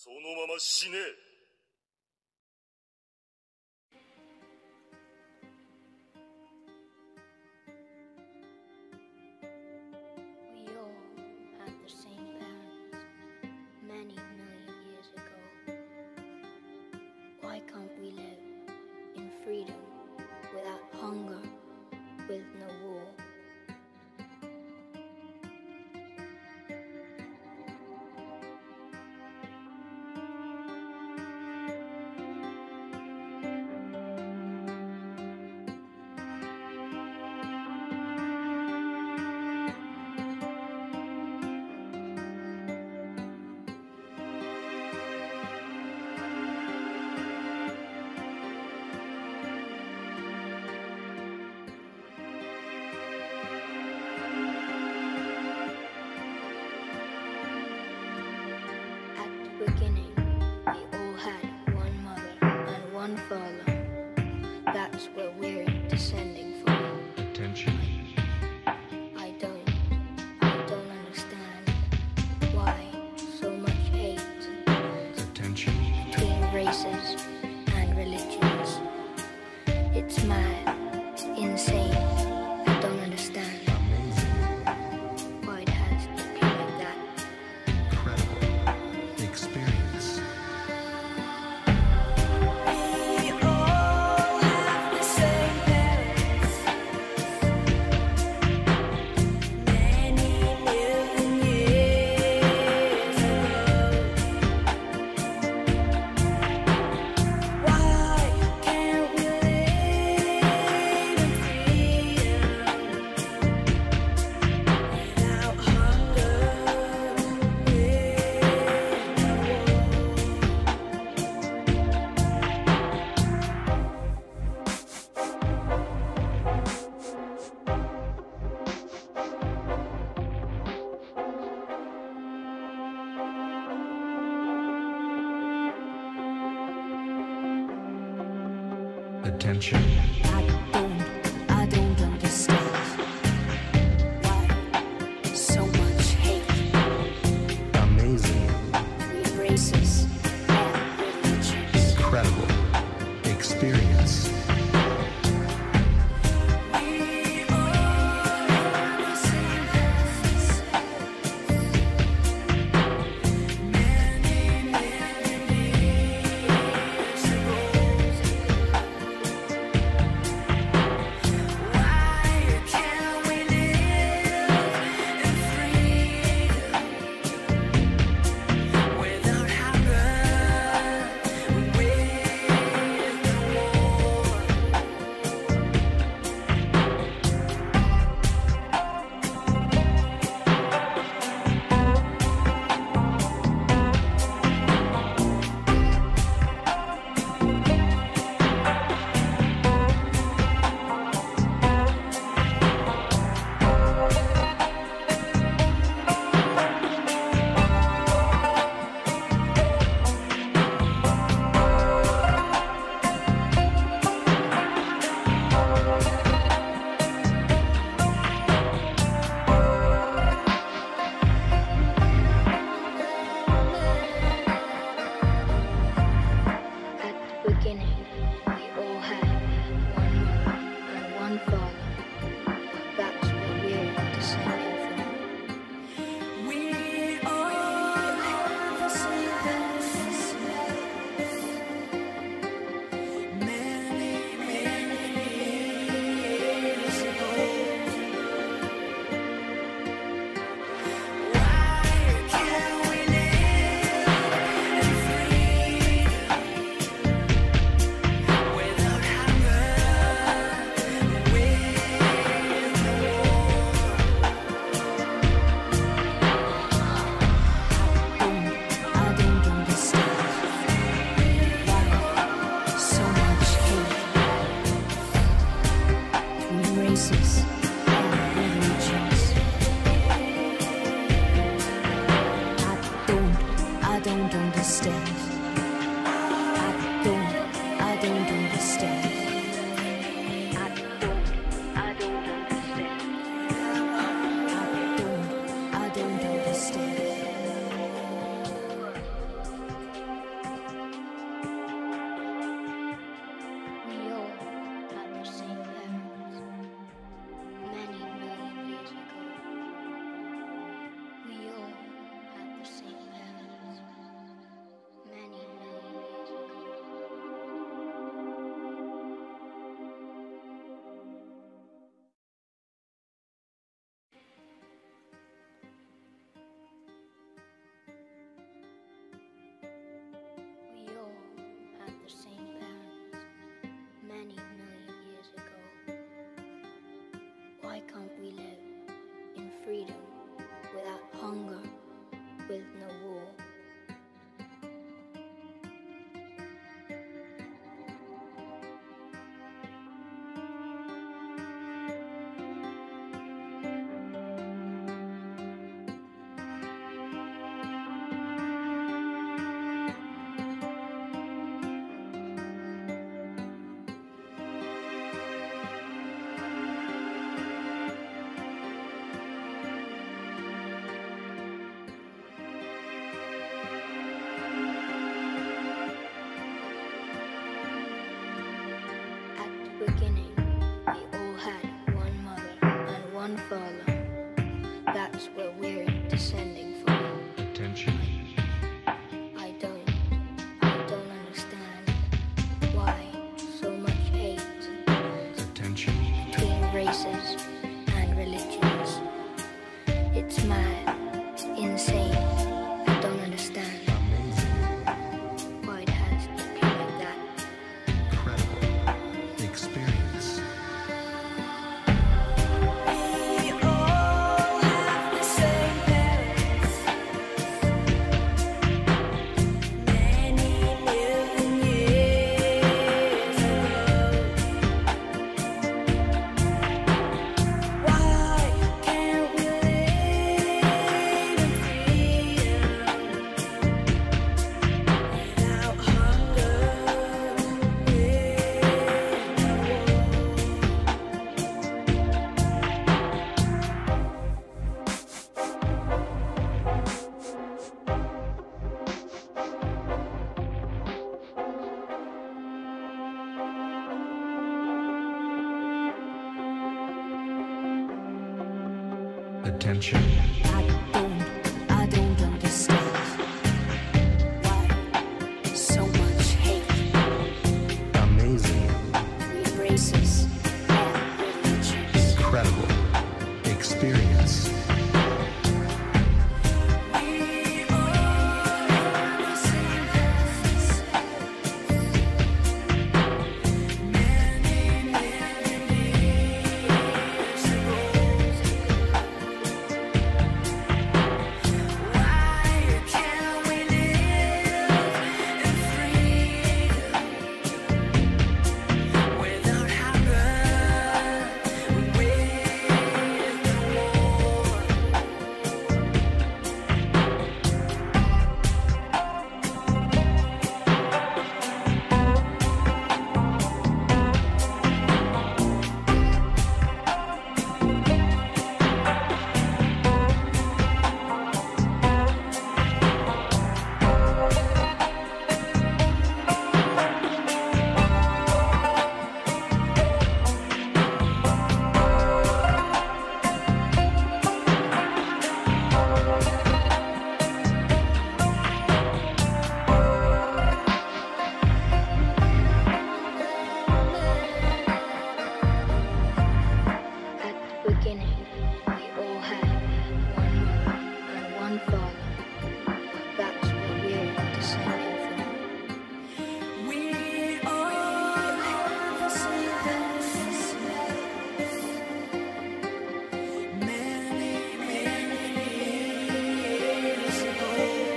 そのまま死ね。 We all had the same parents many million years ago. Why can't we live in freedom without hunger, with no war? Beginning, we all had one mother and one father. That's where we're descending from. Attention. I don't understand why so much hate Attention. between races and religions. It's mad, insane. I don't understand Amazing. why it has to be like that. Incredible. Experience. We all have the same parents. Many million years ago. Why can't we live in freedom without hunger, with no war? Attention. I don't understand why so much hate Amazing. between races and religions. Incredible. Experience. We all have the same parents. Many million years ago. Why can't we live in freedom without hunger, with no war? At the beginning, we all had one mother and one father. That's where we're descending from. We all have the same parents. Many years ago. Why can't we live in freedom without hunger, with no war? I don't understand why so much hate between races and religions. I don't understand. I don't understand. I don't understand. I don't understand. Why can't we live in freedom without hunger, with no war? Beginning, we all had one mother and one father. That's where we're descending from. Attention. I don't understand why so much hate Attention. between races and religions. It's mad, insane. I don't understand Amazing. why it has to be like that. Incredible. Experience. We all have the same parents. Many million years ago. Why can't we live in freedom without hunger, with Attention. I don't understand why so much hate Amazing. between races and religions. Incredible. Experience. We all have the same parents. Many million years ago. Why can't we live in freedom without hunger, with no war? At the beginning, we all had one mother and one father. That's where we're descending from. We all have the same parents. Many years ago.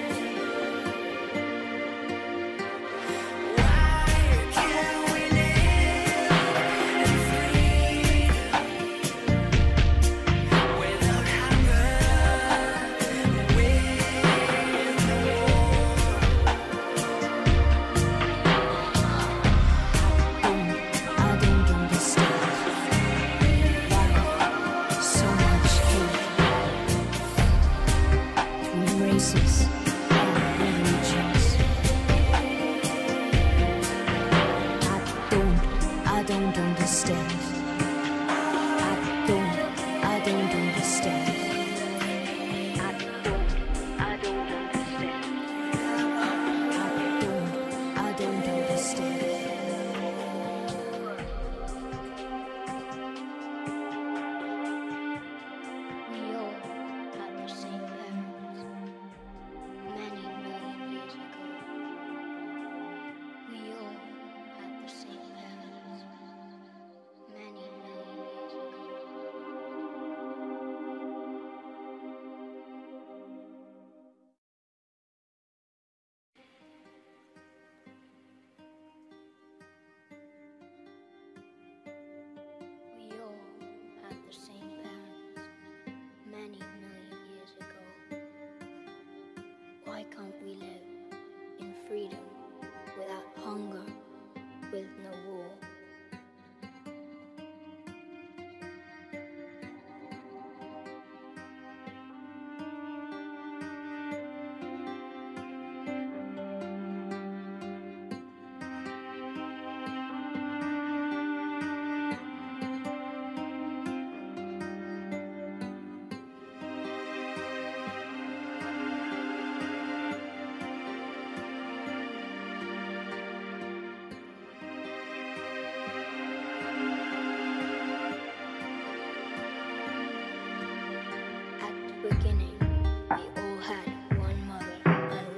Why can't we live in freedom without hunger, with no war? I don't understand why so much hate between races and religions. I don't understand. I don't understand. I don't understand. I don't understand. We all had the same parents many million years ago. We all had the same parents many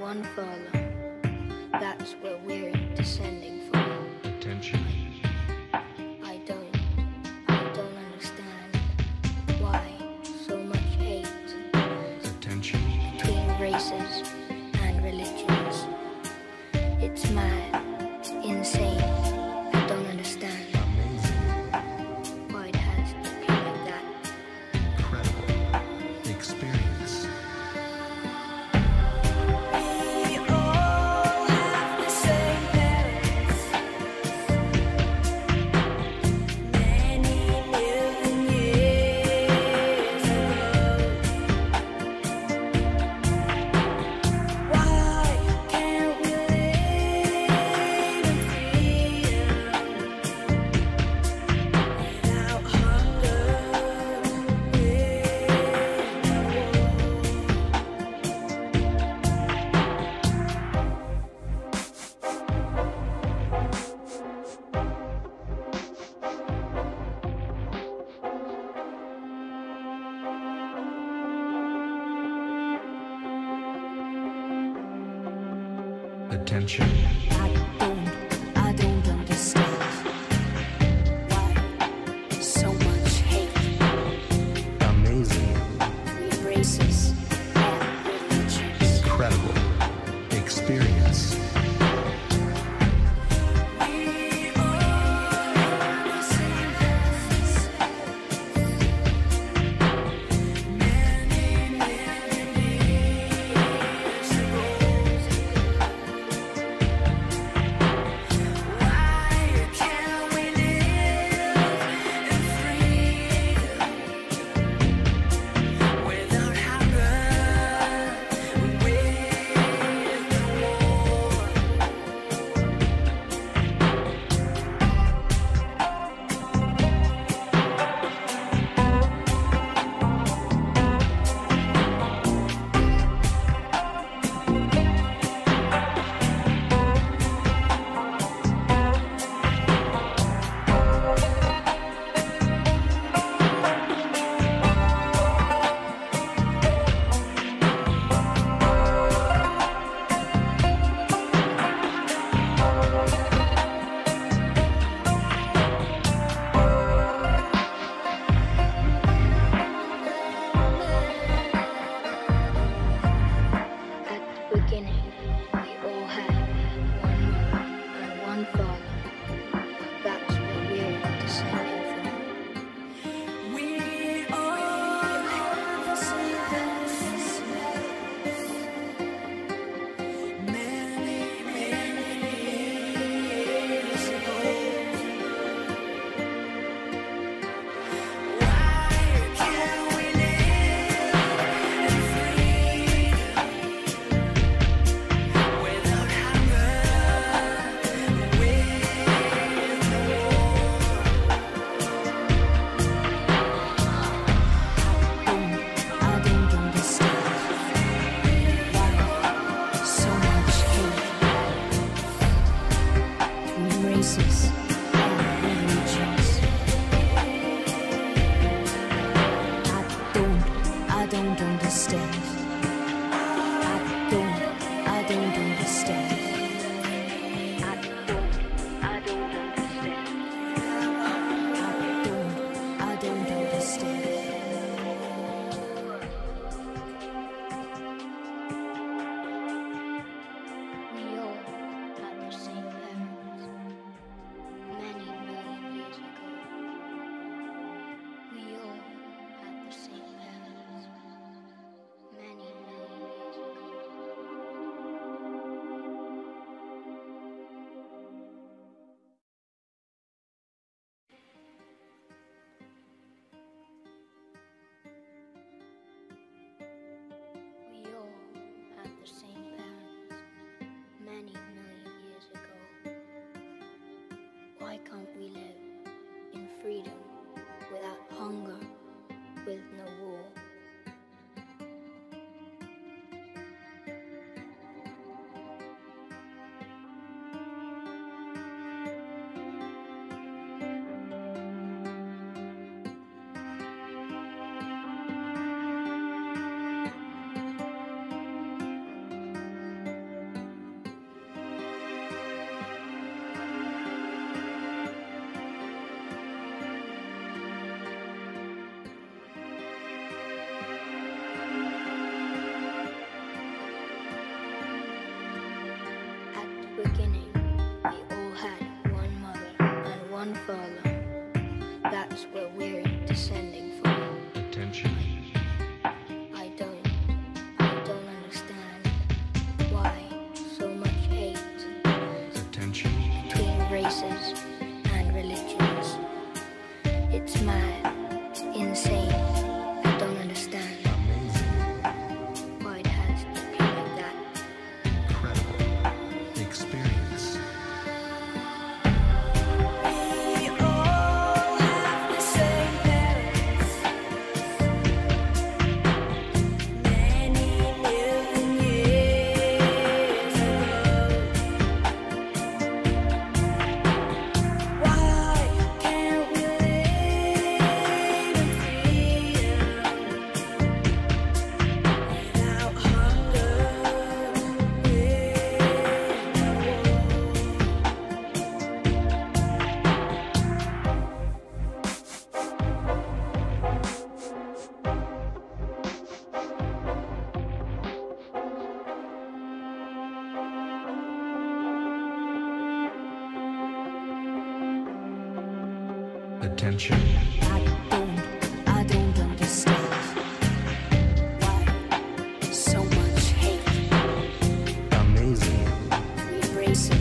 one furlong. That's where we're descending from. Attention. I don't understand why so much hate Attention. between races and religions. It's mad, insane. I don't understand Amazing. why it has to be like that. Incredible. Experience. We all have the same parents. Many million years ago. Why can't we live in freedom without hunger, with Attention. I don't understand why so much hate Amazing. between races and religions. Incredible. Experience. We all have the same parents. Many million years ago. Why can't we live in freedom without hunger, with no war? At the beginning, we all had one mother and one father. That's where we're descending from. We all have the same parents. Many years ago. Why can't we live in freedom without hunger, with no war? I don't understand why so much hate between races and religions. I don't understand. I don't understand. I don't understand. I don't understand. We all had the same parents many million years ago. We all had the same parents many million years ago. We all had the same parents many million years ago. Why can't we live in freedom without hunger, with no war? attention, I don't understand. Why so much hate? amazing, We embrace it.